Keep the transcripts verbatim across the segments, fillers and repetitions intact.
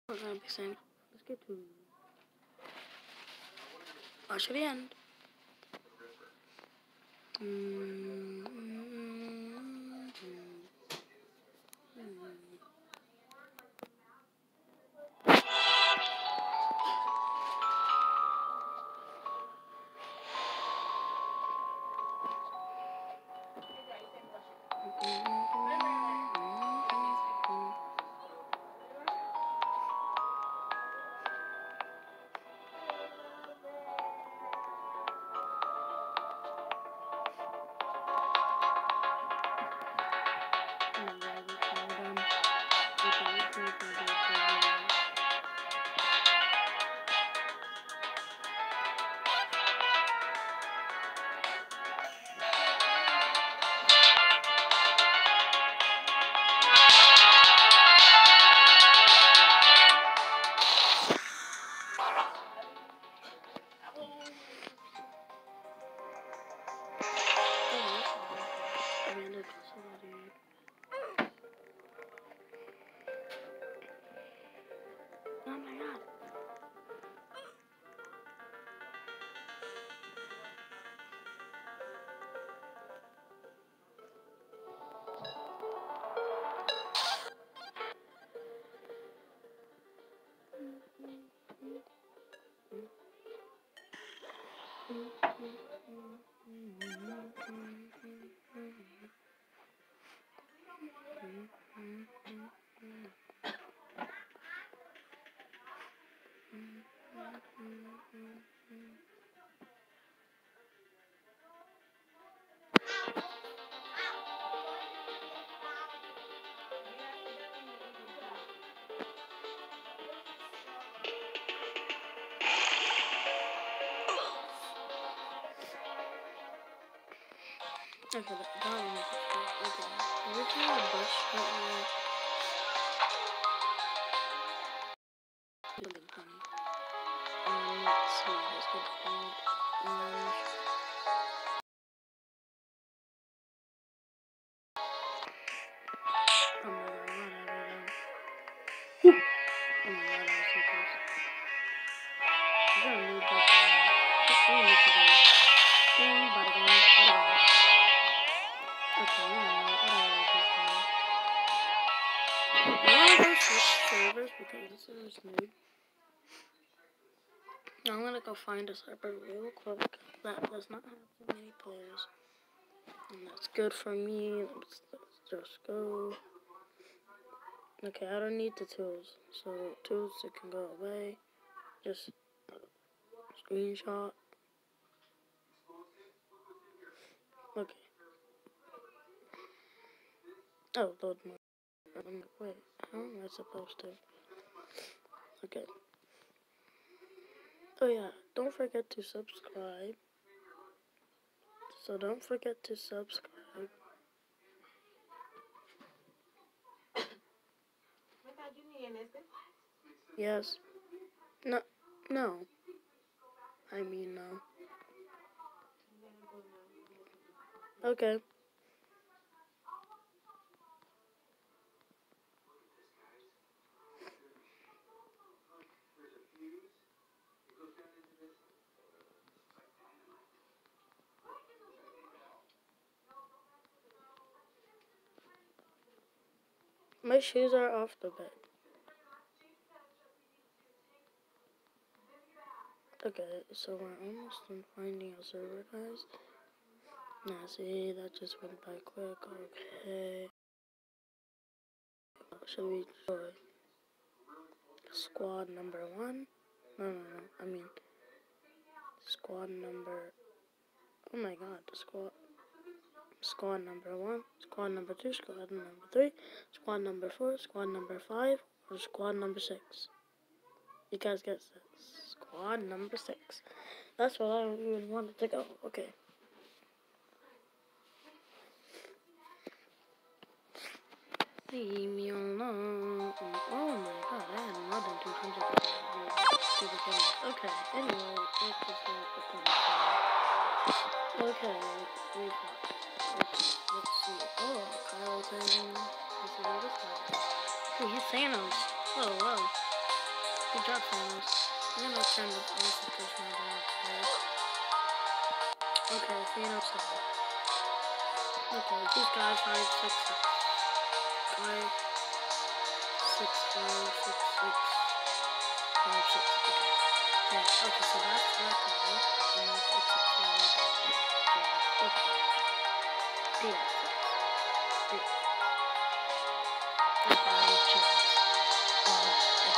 We're gonna be saying, let's get to watch the end. Mm-hmm. Oh my god. Okay, that one is okay. We're trying to brush right now. Something funny. Um, let's see. Let's go find. Um, oh my god, whatever then. Oh my god, I was so close. I'm gonna move that down. What do we need to do? Bing, bada bing, bada bing. Okay, yeah, whatever, just fine. I wanna go switch servers because this server's new. I'm gonna go find a server real quick that does not have too many players. And that's good for me. Let's, let's just go. Okay, I don't need the tools. So, tools, it can go away. Just screenshot. Okay. Oh, load more. I'm like, wait, how am I supposed to? Okay. Oh yeah, don't forget to subscribe. So don't forget to subscribe. Yes. No. No. I mean no. Okay. My shoes are off the bed. Okay, so we're almost done finding a server, guys. Now, see, that just went by quick. Okay. Should we join squad number one? No, no, no. I mean, squad number. Oh my god, squad. Squad number one, squad number two, squad number three, squad number four, squad number five, or squad number six. You guys get this. Squad number six. That's what I even wanted to go. Okay. Leave me alone. Oh my god, I had more than two hundred. Okay, anyway, let's just go with the point. Okay, we got. Let's, let's see. Oh, Carlton. Let's see what this guy is. Oh, he's Thanos. Oh, wow. Good job, Thanos. I'm gonna turn the concentration down first. Okay, Thanos out. Okay, these guys five, six, six. Five, six, five, six, six, five, six. Okay. Yeah, okay, so that's that guy. And that's six, six, five. Yeah, okay. Yeah, six. Yeah. Okay, chance. Log,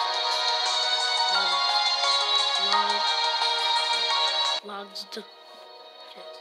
log, log, logs to chance.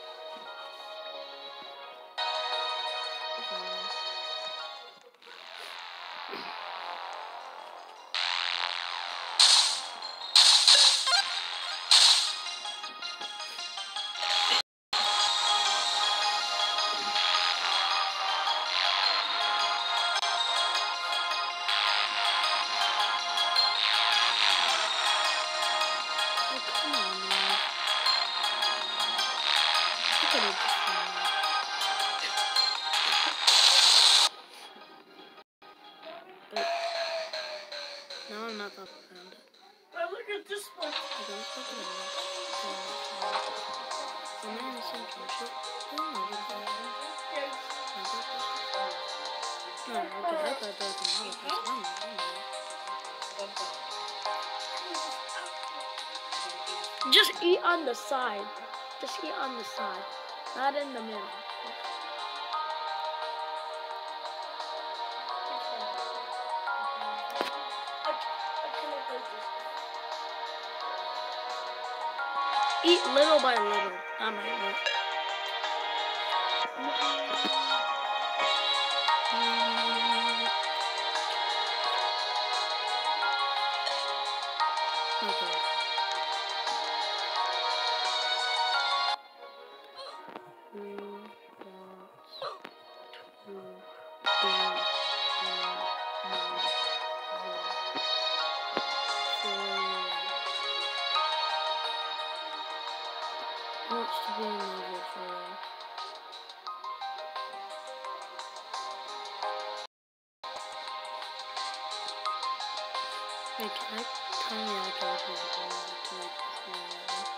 Now I'm not up around it. But look at this one. I don't fucking know. The man is some shit. Oh my god. No, okay, I thought that was another person. Just eat on the side. Just eat on the side. Not in the middle. Eat little by little. That might work. Okay. Three, two, three, wants to be another for Wait, can I tell me I go to the to make this one?